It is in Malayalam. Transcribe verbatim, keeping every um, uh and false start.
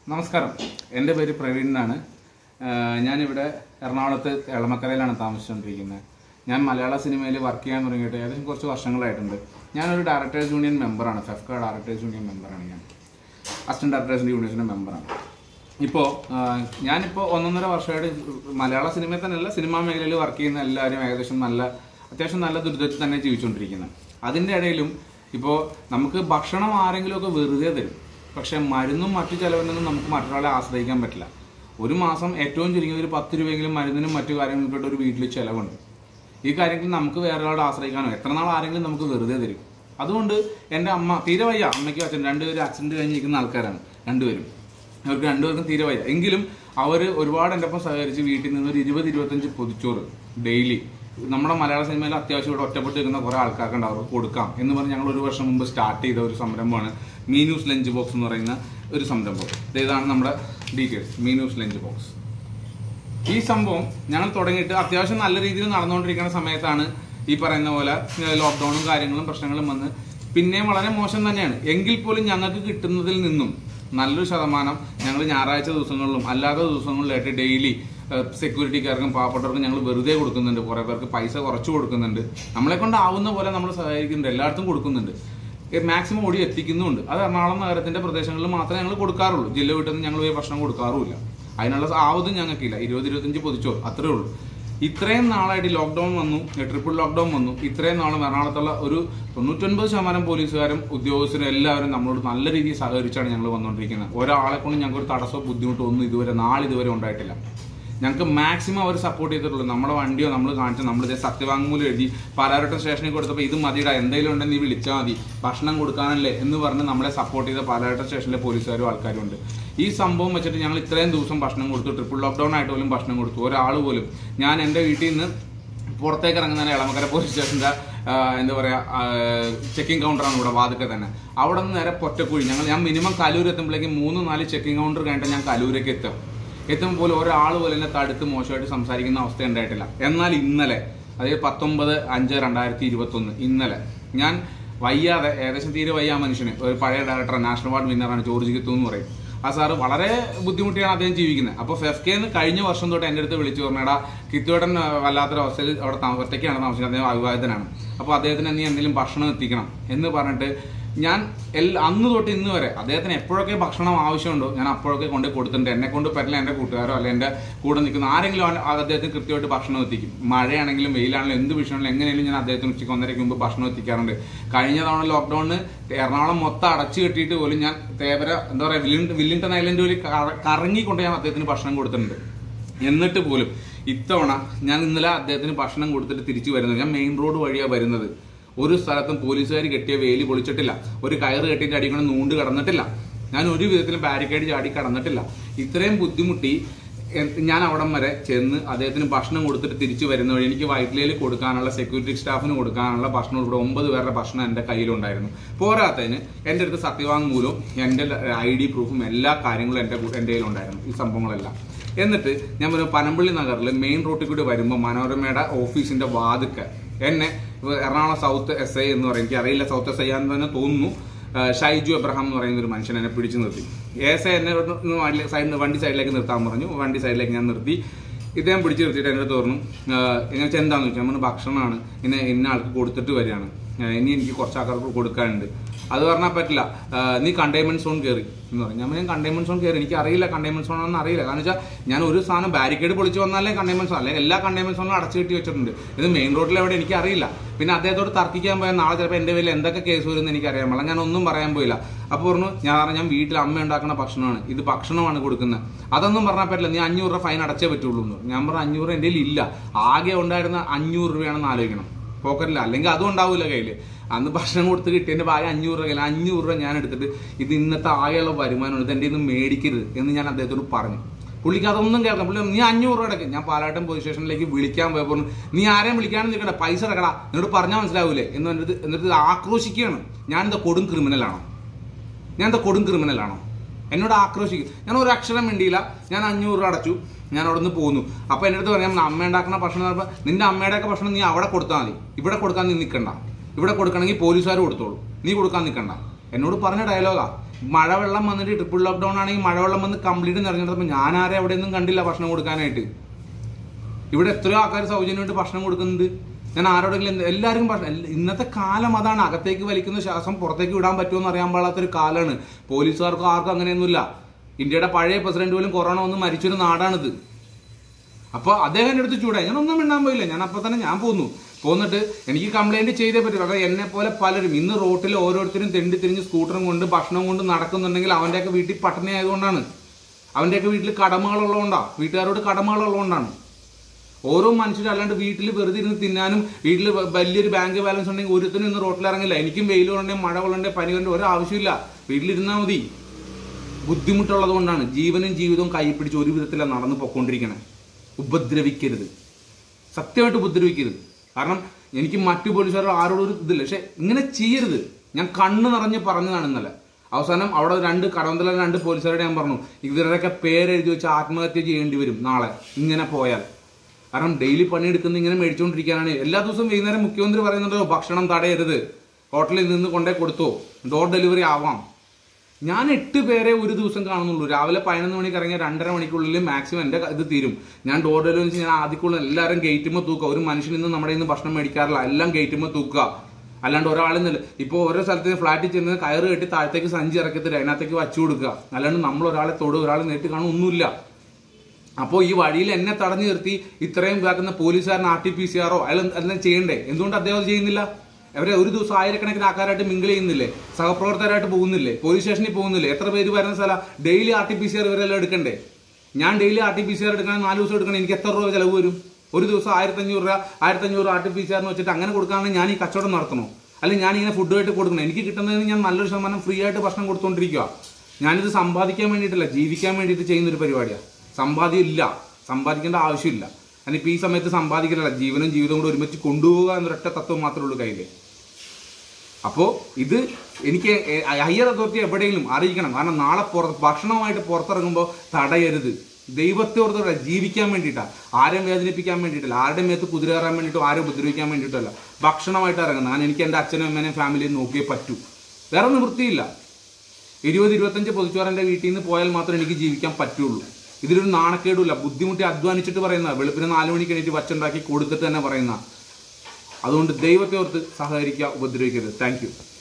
നമസ്കാരം, എൻ്റെ പേര് പ്രവീണനാണ്. ഞാനിവിടെ എറണാകുളത്ത് എളമക്കരയിലാണ് താമസിച്ചുകൊണ്ടിരിക്കുന്നത്. ഞാൻ മലയാള സിനിമയിൽ വർക്ക് ചെയ്യാൻ തുടങ്ങിയിട്ട് ഏകദേശം കുറച്ച് വർഷങ്ങളായിട്ടുണ്ട്. ഞാനൊരു ഡയറക്ടേഴ്സ് യൂണിയൻ മെമ്പറാണ്. ഫെഫ്ക ഡയറക്ടേഴ്സ് യൂണിയൻ മെമ്പറാണ്. ഞാൻ അസിസ്റ്റന്റ് ഡയറക്ടേഴ്സിൻ്റെ യൂണിയൻ്റെ മെമ്പറാണ്. ഇപ്പോൾ ഞാനിപ്പോൾ ഒന്നൊന്നര വർഷമായിട്ട് മലയാള സിനിമയിൽ തന്നെയല്ല, സിനിമാ മേഖലയിൽ വർക്ക് ചെയ്യുന്ന എല്ലാവരും ഏകദേശം നല്ല അത്യാവശ്യം നല്ല ദുരിതത്തിൽ തന്നെ ജീവിച്ചുകൊണ്ടിരിക്കുന്നത്. അതിൻ്റെ ഇടയിലും ഇപ്പോൾ നമുക്ക് ഭക്ഷണം ആരെങ്കിലുമൊക്കെ വെറുതെ തരും, പക്ഷേ മരുന്നും മറ്റു ചിലവിനൊന്നും നമുക്ക് മറ്റൊരാളെ ആശ്രയിക്കാൻ പറ്റില്ല. ഒരു മാസം ഏറ്റവും ചുരുങ്ങിയത് ഒരു പത്ത് രൂപയെങ്കിലും മരുന്നിനും മറ്റു കാര്യങ്ങൾക്കൊക്കെ ഒരു വീട്ടിൽ ചിലവുണ്ട്. ഈ കാര്യത്തിൽ നമുക്ക് വേറെ ഒരാളെ ആശ്രയിക്കാനോ എത്ര നാൾ ആരെങ്കിലും നമുക്ക് വെറുതെ തരും. അതുകൊണ്ട് എൻ്റെ അമ്മ തീരെ വയ്യ, അമ്മയ്ക്കും അച്ഛൻ രണ്ടുപേരും ആക്സിഡൻറ്റ് കഴിഞ്ഞിരിക്കുന്ന ആൾക്കാരാണ് രണ്ടുപേരും. അവർക്ക് രണ്ടുപേർക്കും തീരെ വയ്യ. എങ്കിലും അവർ ഒരുപാട് എൻ്റെ ഒപ്പം സഹകരിച്ച് വീട്ടിൽ നിന്ന് ഒരു ഇരുപത് ഇരുപത്തഞ്ച് പൊതിച്ചോറ് ഡെയിലി നമ്മുടെ മലയാള സിനിമയിൽ അത്യാവശ്യം ഇവിടെ ഒറ്റപ്പെട്ട് നിൽക്കുന്ന കുറേ ആൾക്കാർക്ക് ഉണ്ട്, അവർക്ക് കൊടുക്കാം എന്ന് പറഞ്ഞ് ഞങ്ങൾ ഒരു വർഷം മുമ്പ് സ്റ്റാർട്ട് ചെയ്ത ഒരു സംരംഭമാണ് മീനൂസ് ലഞ്ച് ബോക്സ് എന്ന് പറയുന്ന ഒരു സംരംഭം. ഇതാണ് നമ്മുടെ ഡീറ്റെയിൽസ്, മീനൂസ് ലഞ്ച് ബോക്സ്. ഈ സംഭവം ഞങ്ങൾ തുടങ്ങിയിട്ട് അത്യാവശ്യം നല്ല രീതിയിൽ നടന്നുകൊണ്ടിരിക്കുന്ന സമയത്താണ് ഈ പറയുന്ന പോലെ ലോക്ക്ഡൗണും കാര്യങ്ങളും പ്രശ്നങ്ങളും വന്ന് പിന്നെയും വളരെ മോശം തന്നെയാണ്. എങ്കിൽ പോലും ഞങ്ങൾക്ക് കിട്ടുന്നതിൽ നിന്നും നല്ലൊരു ശതമാനം ഞങ്ങൾ ഞായറാഴ്ച ദിവസങ്ങളിലും അല്ലാത്ത ദിവസങ്ങളിലായിട്ട് ഡെയിലി സെക്യൂരിറ്റിക്കാർക്കും പാവപ്പെട്ടവർക്കും ഞങ്ങൾ വെറുതെ കൊടുക്കുന്നുണ്ട്. കുറേ പേർക്ക് പൈസ കുറച്ച് കൊടുക്കുന്നുണ്ട്. നമ്മളെ കൊണ്ടാവുന്ന പോലെ നമ്മൾ സഹായിക്കുന്നുണ്ട്, എല്ലായിടത്തും കൊടുക്കുന്നുണ്ട്. മാക്സിമം ഓടി എത്തിക്കുന്നുമുണ്ട്. അത് എറണാകുളം നഗരത്തിന്റെ പ്രദേശങ്ങളിൽ മാത്രമേ ഞങ്ങൾ കൊടുക്കാറുള്ളൂ. ജില്ല വിട്ടൊന്നും ഞങ്ങൾ പോയി ഭക്ഷണം കൊടുക്കാറുമില്ല. അതിനുള്ള ആവതും ഞങ്ങൾക്കില്ല. ഇരുപത് ഇരുപത്തഞ്ച് പൊതിച്ചോറ് അത്രേ ഉള്ളൂ. ഇത്രയും നാളായിട്ട് ലോക്ക്ഡൗൺ വന്നു, ട്രിപ്പിൾ ലോക്ക്ഡൗൺ വന്നു. ഇത്രയും നാളും എറണാകുളത്തുള്ള ഒരു തൊണ്ണൂറ്റൊൻപത് ശതമാനം പോലീസുകാരും ഉദ്യോഗസ്ഥരും എല്ലാവരും നമ്മളോട് നല്ല രീതിയിൽ സഹകരിച്ചാണ് ഞങ്ങൾ വന്നുകൊണ്ടിരിക്കുന്നത്. ഒരാളെ കൊണ്ട് ഞങ്ങൾക്ക് ഒരു തടസ്സമോ ബുദ്ധിമുട്ടോ ഒന്നും ഇതുവരെ നാളിതുവരെ ഉണ്ടായിട്ടില്ല. ഞങ്ങൾക്ക് മാക്സിമം അവർ സപ്പോർട്ട് ചെയ്തിട്ടുള്ളൂ. നമ്മുടെ വണ്ടിയോ നമ്മൾ കാണിച്ചു, നമ്മളിത് സത്യവാങ്മൂലം എഴുതി പാലാരട്ടം സ്റ്റേഷനിൽ കൊടുത്തപ്പോൾ ഇത് മതിയിടാ, എന്തെങ്കിലും ഉണ്ടെങ്കിൽ നീ വിളിച്ചാൽ മതി, ഭക്ഷണം കൊടുക്കാനല്ലേ എന്ന് പറഞ്ഞ് നമ്മളെ സപ്പോർട്ട് ചെയ്ത പാലാരട്ടം സ്റ്റേഷനിലെ പോലീസുകാരും ആൾക്കാരും ഉണ്ട്. ഈ സംഭവം വെച്ചിട്ട് ഞങ്ങൾ ഇത്രയും ദിവസം ഭക്ഷണം കൊടുത്തു. ട്രിപ്പിൾ ലോക്ക്ഡൗൺ ആയിട്ട് പോലും ഭക്ഷണം കൊടുത്തു. ഒരാൾ പോലും, ഞാൻ എൻ്റെ വീട്ടിൽ നിന്ന് പുറത്തേക്ക് ഇറങ്ങുന്ന എളമക്കര പോലീസ് സ്റ്റേഷൻ്റെ എന്താ പറയുക ചെക്കിംഗ് കൗണ്ടറാണ് ഇവിടെ വാതിക്കെ തന്നെ. അവിടെ നിന്ന് നേരെ പൊറ്റക്കുഴി. ഞങ്ങൾ ഞാൻ മിനിമം കലൂർ എത്തുമ്പോഴേക്കും മൂന്ന് നാല് ചെക്കിംഗ് കൗണ്ടർ കഴിഞ്ഞിട്ട് ഞാൻ കലൂരേക്ക് എത്തും. എത്തുമ്പോൾ പോലും ഒരാൾ പോലെ എന്നെ തടുത്ത് മോശമായിട്ട് സംസാരിക്കുന്ന അവസ്ഥ ഉണ്ടായിട്ടില്ല. എന്നാൽ ഇന്നലെ, അതായത് പത്തൊമ്പത് അഞ്ച് രണ്ടായിരത്തി ഇരുപത്തൊന്ന് ഇന്നലെ ഞാൻ വയ്യാതെ, ഏകദേശം തീരെ വയ്യ മനുഷ്യന്, ഒരു പഴയ ഡയറക്ടർ, നാഷണൽ അവാർഡ് വിന്നറാണ്, ജോർജ് കിത്തു എന്ന് പറയും. ആ സാറ് വളരെ ബുദ്ധിമുട്ടിയാണ് അദ്ദേഹം ജീവിക്കുന്നത്. അപ്പോൾ ഫെഫ്കേന്ന് കഴിഞ്ഞ വർഷം തൊട്ട് എൻ്റെ അടുത്ത് വിളിച്ചു പറഞ്ഞാടാ, കിത്തുവേട്ടൻ വല്ലാത്തൊരവസ്ഥയിൽ അവിടെ ഒറ്റയ്ക്കാണ് താമസിക്കുന്നത്, അദ്ദേഹം അവിവാഹിതനാണ്, അപ്പോൾ അദ്ദേഹത്തിന് നീ എന്തെങ്കിലും ഭക്ഷണം എത്തിക്കണം എന്ന് പറഞ്ഞിട്ട് ഞാൻ എല്ലാ അന്ന് തൊട്ട് ഇന്ന് വരെ അദ്ദേഹത്തിന് എപ്പോഴൊക്കെ ഭക്ഷണം ആവശ്യമുണ്ടോ ഞാൻ അപ്പോഴൊക്കെ കൊണ്ട് കൊടുത്തിട്ടുണ്ട്. എന്നെ കൊണ്ട് പറ്റില്ല, എൻ്റെ കൂട്ടുകാരോ അല്ലെ എൻ്റെ കൂടെ നിൽക്കുന്ന ആരെങ്കിലും അദ്ദേഹത്തിന് കൃത്യമായിട്ട് ഭക്ഷണം എത്തിക്കും. മഴയാണെങ്കിലും വെയിലാണെങ്കിലും എന്ത് വിഷയമാണെങ്കിലും എങ്ങനെയാണെങ്കിലും ഞാൻ അദ്ദേഹത്തിന് ഉച്ചയ്ക്ക് ഒന്നരയ്ക്ക് മുമ്പ് ഭക്ഷണം എത്തിക്കാറുണ്ട്. കഴിഞ്ഞ തവണ ലോക്ക്ഡൌണിന് എറണാകുളം മൊത്തം അടച്ചു കെട്ടിയിട്ട് പോലും ഞാൻ തേവര എന്താ പറയുക വില്ലിംഗ്ടൺ വില്ലിംഗ്ടൺ ഐലൻഡ് പോലും കറങ്ങിക്കൊണ്ട് ഞാൻ അദ്ദേഹത്തിന് ഭക്ഷണം കൊടുത്തിട്ടുണ്ട്. എന്നിട്ട് പോലും ഇത്തവണ ഞാൻ ഇന്നലെ അദ്ദേഹത്തിന് ഭക്ഷണം കൊടുത്തിട്ട് തിരിച്ചു വരുന്നത്, ഞാൻ മെയിൻ റോഡ് വഴിയാണ് വരുന്നത്. ഒരു സ്ഥലത്തും പോലീസുകാർ കെട്ടിയ വേലി പൊളിച്ചിട്ടില്ല, ഒരു കയറ് കെട്ടിയിട്ട് അടിക്കൊണ്ട് നൂണ്ട് കടന്നിട്ടില്ല, ഞാൻ ഒരു വിധത്തിലും ബാരിക്കേഡ് ചാടി കടന്നിട്ടില്ല. ഇത്രയും ബുദ്ധിമുട്ടി ഞാൻ അവിടം വരെ ചെന്ന് അദ്ദേഹത്തിന് ഭക്ഷണം കൊടുത്തിട്ട് തിരിച്ചു വരുന്ന വഴി എനിക്ക് വൈറ്റ്ലയിൽ കൊടുക്കാനുള്ള, സെക്യൂരിറ്റി സ്റ്റാഫിന് കൊടുക്കാനുള്ള ഭക്ഷണം ഇവിടെ ഒമ്പത് പേരുടെ ഭക്ഷണം എൻ്റെ കയ്യിലുണ്ടായിരുന്നു. പോരാത്തതിന് എൻ്റെ അടുത്ത് സത്യവാങ്മൂലവും എൻ്റെ ഐ ഡി പ്രൂഫും എല്ലാ കാര്യങ്ങളും എൻ്റെ എൻ്റെ കയ്യിലുണ്ടായിരുന്നു, ഈ സംഭവങ്ങളെല്ലാം. എന്നിട്ട് ഞാൻ ഒരു പനമ്പള്ളി നഗറിൽ മെയിൻ റോഡിൽ കൂടി വരുമ്പോൾ മനോരമയുടെ ഓഫീസിൻ്റെ വാതിക്ക് എന്നെ എറണാകുളം സൗത്ത് എസ് ഐ എന്ന് പറയും, എനിക്ക് അറിയില്ല സൗത്ത് എസ് ഐ ആണെന്ന് തന്നെ തോന്നുന്നു, ഷൈജു എബ്രഹാം എന്ന് പറയുന്ന ഒരു മനുഷ്യൻ എന്നെ പിടിച്ചു നിർത്തി. എസ് ഐ എന്നെ സൈഡിൽ വണ്ടി സൈഡിലേക്ക് നിർത്താൻ പറഞ്ഞു. വണ്ടി സൈഡിലേക്ക് ഞാൻ നിർത്തി. ഇദ്ദേഹം പിടിച്ചു നിർത്തിയിട്ട് എൻ്റെ അടുത്ത് പറഞ്ഞു, എങ്ങനെ എന്താണെന്ന് വെച്ചാൽ നമ്മൾ ഭക്ഷണമാണ് ഇങ്ങനെ ഇന്ന ആൾക്ക് കൊടുത്തിട്ട് വരികയാണ്, ഇനി എനിക്ക് കുറച്ച് ആൾക്കാർക്ക് കൊടുക്കാനുണ്ട്, അത് പറഞ്ഞാൽ പറ്റില്ല, നീ കണ്ടെയ്ൻമെന്റ് സോൺ കയറി എന്ന് പറഞ്ഞു. ഞാൻ കണ്ടെയ്ൻമെന്റ് സോൺ കയറി, എനിക്ക് അറിയില്ല കണ്ടെയ്ൻമെന്റ് സോൺ ആണെന്ന് അറിയില്ല. കാരണം വെച്ചാൽ ഞാൻ ഒരു സാധനം ബാരിക്കേഡ് പൊളിച്ച് വന്നാലേ കണ്ടെയ്ൻമെന്റ് സോൺ, അല്ലെങ്കിൽ എല്ലാ കണ്ടെയ്ൻമെന്റ് സോണും അടച്ചു കെട്ടി വെച്ചിട്ടുണ്ട്. ഇത് മെയിൻ റോഡിൽ എവിടെ എനിക്ക് അറിയില്ല. പിന്നെ അദ്ദേഹത്തോട് തർക്കിക്കാൻ പോയാൽ നാളെ ചിലപ്പോൾ എൻ്റെ പേരിൽ എന്തൊക്കെ കേസ് വരുമെന്ന് എനിക്കറിയാൻ പാടില്ല. ഞാൻ ഒന്നും പറയാൻ പോയില്ല. അപ്പോൾ പറഞ്ഞു, ഞാൻ ഞാൻ വീട്ടിൽ അമ്മ ഉണ്ടാക്കുന്ന ഭക്ഷണമാണ്, ഇത് ഭക്ഷണമാണ് കൊടുക്കുന്നത്, അതൊന്നും പറഞ്ഞാൽ പറ്റില്ല, നീ അഞ്ഞൂറ് രൂപ ഫൈൻ അടച്ചേ പറ്റുള്ളൂ എന്ന്. ഞാൻ പറഞ്ഞു അഞ്ഞൂറ് എൻ്റെ കയ്യിൽ ഇല്ല, ആകെ ഉണ്ടായിരുന്ന അഞ്ഞൂറ് രൂപയാണെന്ന് ആലോചിക്കണം, പോക്കറ്റില്ല, അല്ലെങ്കിൽ അതും ഉണ്ടാവില്ല കയ്യിൽ. അന്ന് ഭക്ഷണം കൊടുത്ത് കിട്ടിയതിൻ്റെ ഭാഗം അഞ്ഞൂറ് രൂപ, അഞ്ഞൂറ് രൂപ ഞാൻ എടുത്തിട്ട് ഇത് ഇന്നത്തെ ആകെയുള്ള വരുമാനമാണ്, ഇത് എൻ്റെ ഇന്ന് മേടിക്കരുത് എന്ന് ഞാൻ അദ്ദേഹത്തോട് പറഞ്ഞു. പുള്ളിക്ക് അതൊന്നും കേൾക്കാം. പുള്ളി നീ അഞ്ഞൂറ് രൂപ അടക്കും. ഞാൻ പാലാട്ടം പോലീസ് സ്റ്റേഷനിലേക്ക് വിളിക്കാൻ പോയപ്പോൾ നീ ആരെയും വിളിക്കാനും നിൽക്കണ്ട, പൈസ അടക്കടാ, എന്നോട് പറഞ്ഞാൽ മനസ്സിലാവൂലേ എന്ന് എന്നിട്ട് എന്നിട്ട് ആക്രോശിക്കുകയാണ്. ഞാൻ എന്താ കൊടും ക്രിമിനലാണോ? ഞാൻ എന്താ കൊടും ക്രിമിനലാണോ? എന്നോട് ആക്രോശിക്കും. ഞാൻ ഒരു അക്ഷരം വേണ്ടിയില്ല, ഞാൻ അഞ്ഞൂറ് രൂപ അടച്ചു, ഞാൻ അവിടെ നിന്ന് പോന്നു. അപ്പോൾ എൻ്റെ അടുത്ത് പറയാം, അമ്മ ഉണ്ടാക്കുന്ന ഭക്ഷണം പറഞ്ഞപ്പോൾ നിന്റെ അമ്മയുടെയൊക്കെ ഭക്ഷണം നീ അവിടെ കൊടുത്താൽ മതി, ഇവിടെ കൊടുക്കാൻ നീ നിൽക്കണ്ട, ഇവിടെ കൊടുക്കണമെങ്കിൽ പോലീസുകാർ കൊടുത്തോളൂ, നീ കൊടുക്കാൻ നിൽക്കണ്ട. എന്നോട് പറഞ്ഞ ഡയലോഗാ. മഴവെള്ളം വന്നിട്ട് ട്രിപ്പിൾ ലോക്ക്ഡൗൺ ആണെങ്കിൽ മഴവെള്ളം വന്ന് കംപ്ലീറ്റ് നിറഞ്ഞിട്ടപ്പോൾ ഞാൻ ആരെ എവിടെയൊന്നും കണ്ടില്ല ഭക്ഷണം കൊടുക്കാനായിട്ട്. ഇവിടെ എത്രയോ ആൾക്കാർ സൗജന്യമായിട്ട് ഭക്ഷണം കൊടുക്കുന്നുണ്ട്. ഞാൻ ആരോടെങ്കിലും എല്ലാവർക്കും ഭക്ഷണം, ഇന്നത്തെ കാലം അതാണ്. അകത്തേക്ക് വലിക്കുന്ന ശ്വാസം പുറത്തേക്ക് വിടാൻ പറ്റുമെന്ന് അറിയാൻ പാടാത്തൊരു കാലമാണ്. പോലീസുകാർക്കും ആർക്കും അങ്ങനെയൊന്നുമില്ല. ഇന്ത്യയുടെ പഴയ പ്രസിഡന്റ് പോലും കൊറോണ വന്ന് മരിച്ചൊരു നാടാണിത്. അപ്പോൾ അദ്ദേഹം എൻ്റെ അടുത്ത് ചൂടായി. ഞാൻ ഒന്നും മിണ്ടാൻ പോയില്ല. ഞാൻ അപ്പോൾ തന്നെ ഞാൻ പോന്നു. പോന്നിട്ട് എനിക്ക് കംപ്ലൈന്റ് ചെയ്തേ പറ്റും. കാരണം എന്നെ പോലെ പലരും ഇന്ന് റോട്ടിൽ ഓരോരുത്തരും തെണ്ടി തിരിഞ്ഞ് സ്കൂട്ടറും കൊണ്ട് ഭക്ഷണം കൊണ്ട് നടക്കുന്നുണ്ടെങ്കിൽ അവൻ്റെയൊക്കെ വീട്ടിൽ പട്ടിണി ആയതുകൊണ്ടാണ്. അവൻ്റെയൊക്കെ വീട്ടിൽ കടമകളുള്ളതുകൊണ്ടാണ്, വീട്ടുകാരോട് കടമകളുള്ളതുകൊണ്ടാണ്. ഓരോ മനുഷ്യരും അല്ലാണ്ട് വീട്ടിൽ വെറുതെ ഇരുന്ന് തിന്നാനും വീട്ടിൽ വലിയൊരു ബാങ്ക് ബാലൻസ് ഉണ്ടെങ്കിൽ ഒരുത്തനും ഇന്ന് റോട്ടിൽ ഇറങ്ങില്ല. എനിക്കും വെയിൽ കൊണ്ടേ മഴ കൊണ്ടേ പനി കൊണ്ടേ ഒരു ആവശ്യമില്ല. വീട്ടിലിരുന്നാൽ മതി. ബുദ്ധിമുട്ടുള്ളത് കൊണ്ടാണ് ജീവനും ജീവിതവും കൈ പിടിച്ച് ഒരു വിധത്തിലാണ് നടന്ന് പൊക്കോണ്ടിരിക്കണേ. ഉപദ്രവിക്കരുത്, സത്യമായിട്ട് ഉപദ്രവിക്കരുത്. കാരണം എനിക്ക് മറ്റു പോലീസുകാർ ആരോടും ഒരു ഇതില്ല. പക്ഷെ ഇങ്ങനെ ചെയ്യരുത്. ഞാൻ കണ്ണ് നിറഞ്ഞ് പറഞ്ഞതാണ് ഇന്നലെ. അവസാനം അവിടെ രണ്ട് കടവന്തല രണ്ട് പോലീസുകാരോട് ഞാൻ പറഞ്ഞു, ഇവരുടെയൊക്കെ പേരെഴുതി വെച്ച് ആത്മഹത്യ ചെയ്യേണ്ടി വരും നാളെ ഇങ്ങനെ പോയാൽ. കാരണം ഡെയിലി പണിയെടുക്കുന്ന ഇങ്ങനെ മേടിച്ചുകൊണ്ടിരിക്കാനാണ്. എല്ലാ ദിവസവും വൈകുന്നേരം മുഖ്യമന്ത്രി പറയുന്നുണ്ടോ ഭക്ഷണം തടയരുത്, ഹോട്ടലിൽ നിന്ന് കൊണ്ടേ കൊടുത്തോ, ഡോർ ഡെലിവറി ആവാം. ഞാൻ എട്ട് പേരെ ഒരു ദിവസം കാണുന്നുള്ളൂ. രാവിലെ പതിനൊന്ന് മണിക്ക് ഇറങ്ങിയ രണ്ടര മണിക്കുള്ളിൽ മാക്സിമം എൻ്റെ ഇത് തീരും. ഞാൻ ഡോർ ഡെലിവറി വെച്ച് ഞാൻ ആദ്യക്കുള്ള എല്ലാവരും ഗേറ്റുമ്പോൾ തൂക്കുക. ഒരു മനുഷ്യൻ ഇന്ന് നമ്മുടെ ഇന്ന് ഭക്ഷണം മേടിക്കാറില്ല, എല്ലാം ഗേറ്റുമ്പോൾ തൂക്കുക. അല്ലാണ്ട് ഒരാളെന്നില്ല. ഇപ്പോൾ ഓരോ സ്ഥലത്ത് ഫ്ലാറ്റിൽ ചെന്ന് കയറ് കെട്ടി താഴത്തേക്ക് സഞ്ചി ഇറക്കത്തില്ല, അതിനകത്തേക്ക് വച്ചു കൊടുക്കുക. അല്ലാണ്ട് നമ്മൾ ഒരാളെ തൊടുക, ഒരാളെ നേരിട്ട് കാണും, ഒന്നുമില്ല. അപ്പോൾ ഈ വഴിയിൽ എന്നെ തടഞ്ഞു നിർത്തി ഇത്രയും ഇതാക്കുന്ന പോലീസുകാരൻ ആർ ടി പി സി ആറോ അയാൾ എല്ലാം ചെയ്യണ്ടേ? എന്തുകൊണ്ട് അദ്ദേഹം അത് ചെയ്യുന്നില്ല? അവരെ ഒരു ദിവസം ആയിരക്കണക്കിന് ആൾക്കാരായിട്ട് മിങ്കിൾ ചെയ്യുന്നില്ലേ? സഹപ്രവർത്തകരായിട്ട് പോകുന്നില്ലേ? പോലീസ് സ്റ്റേഷനിൽ പോകുന്നില്ലേ? എത്ര പേര് വരുന്ന സ്ഥലം? Daily R T P C R ഇവരെല്ലാം എടുക്കണ്ടേ? ഞാൻ daily R T P C R എടുക്കണം, നാല് ദിവസം എടുക്കണം. എനിക്ക് എത്ര രൂപ ചിലവ് വരും? ഒരു ദിവസം ആയിരത്തഞ്ഞൂറ് രൂപ ആയിരത്തഞ്ഞൂറ് ആർ ടി പി സി ആറിന് വെച്ചിട്ട് അങ്ങനെ കൊടുക്കുകയാണെങ്കിൽ ഞാൻ ഈ കച്ചവടം നടത്തണോ? അല്ലെങ്കിൽ ഞാൻ ഇങ്ങനെ ഫുഡുമായിട്ട് കൊടുക്കണം? എനിക്ക് കിട്ടുന്നതിന് ഞാൻ നല്ലൊരു ശതമാനം ഫ്രീ ആയിട്ട് ഭക്ഷണം കൊടുത്തുകൊണ്ടിരിക്കുക. ഞാനിത് സമ്പാദിക്കാൻ വേണ്ടിയിട്ടല്ല, ജീവിക്കാൻ വേണ്ടിയിട്ട് ചെയ്യുന്നൊരു പരിപാടിയാണ്. സമ്പാദ്യം ഇല്ല, സമ്പാദിക്കേണ്ട ആവശ്യമില്ല. ഞാനിപ്പോൾ ഈ സമയത്ത് സമ്പാദിക്കലല്ല, ജീവനും ജീവിതവും കൂടെ ഒരുമിച്ച് കൊണ്ടുപോകുക എന്നൊരൊറ്റ തത്വം മാത്രമേ ഉള്ളൂ കയ്യിൽ. അപ്പോൾ ഇത് എനിക്ക് ഹയർ അതോറിറ്റി എവിടെയെങ്കിലും അറിയിക്കണം. കാരണം നാളെ പുറത്ത് ഭക്ഷണമായിട്ട് പുറത്തിറങ്ങുമ്പോൾ തടയരുത്. ദൈവത്തെ ഓർത്തോടെ ജീവിക്കാൻ വേണ്ടിയിട്ടാണ്, ആരെയും വേദനിപ്പിക്കാൻ വേണ്ടിയിട്ടല്ല, ആരുടെ മേത്ത് കുതിര കയറാൻ വേണ്ടിയിട്ടോ ആരും ഉപദ്രവിക്കാൻ വേണ്ടിയിട്ടല്ല. ഭക്ഷണമായിട്ട് ഇറങ്ങുന്നത് ഞാൻ എനിക്ക് എൻ്റെ അച്ഛനും അമ്മേനെയും ഫാമിലിയും നോക്കിയേ പറ്റൂ. വേറെ നിവൃത്തിയില്ല. ഇരുപത് ഇരുപത്തഞ്ച് പൊതിച്ചോറ് വീട്ടിൽ നിന്ന് പോയാൽ മാത്രമേ എനിക്ക് ജീവിക്കാൻ പറ്റുള്ളൂ. ഇതിലൊരു നാണക്കേടുമില്ല. ബുദ്ധിമുട്ടി അധ്വാനിച്ചിട്ട് പറയുന്ന, വെളുപ്പിന് നാല് മണിക്ക് എണീറ്റ് വച്ചുണ്ടാക്കി കൊടുത്തിട്ട് തന്നെ പറയുന്ന. അതുകൊണ്ട് ദൈവത്തെ ഓർത്ത് സഹകരിക്കുക, ഉപദ്രവിക്കരുത്. Thank U.